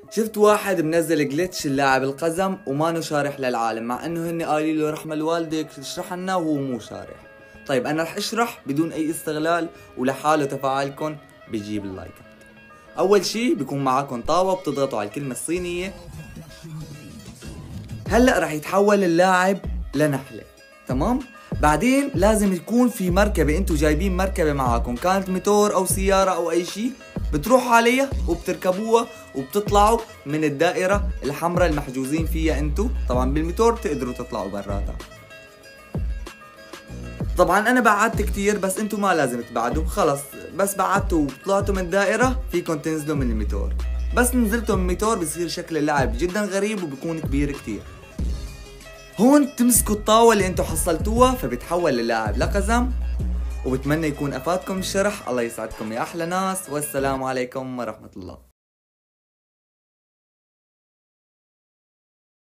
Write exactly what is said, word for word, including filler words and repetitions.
شفت واحد منزل جلتش اللاعب القزم ومانو شارح للعالم، مع انه هن قايلين له رحمة الوالدة اشرح لنا وهو مو شارح. طيب انا رح اشرح بدون اي استغلال، ولحاله تفاعلكم بيجيب اللايكات. اول شي بيكون معاكم طاوة بتضغطوا على الكلمة الصينية. هلأ رح يتحول اللاعب لنحلة، تمام؟ بعدين لازم يكون في مركبة، انتو جايبين مركبة معاكم، كانت موتور او سيارة او اي شي، بتروحوا عليها وبتركبوها وبتطلعوا من الدائرة الحمراء المحجوزين فيها انتو. طبعا بالموتور بتقدروا تطلعوا براتها. طبعا انا بعدت كتير، بس انتو ما لازم تبعدوا، خلص بس بعدتوا وطلعتوا من الدائرة فيكم تنزلوا من الموتور. بس نزلتوا من الموتور بصير شكل اللعب جدا غريب وبيكون كبير كتير. هون تمسكوا الطاوة اللي انتو حصلتوها فبتحول اللاعب لقزم. وبتمنى يكون افادكم الشرح. الله يسعدكم يا احلى ناس، والسلام عليكم ورحمة الله.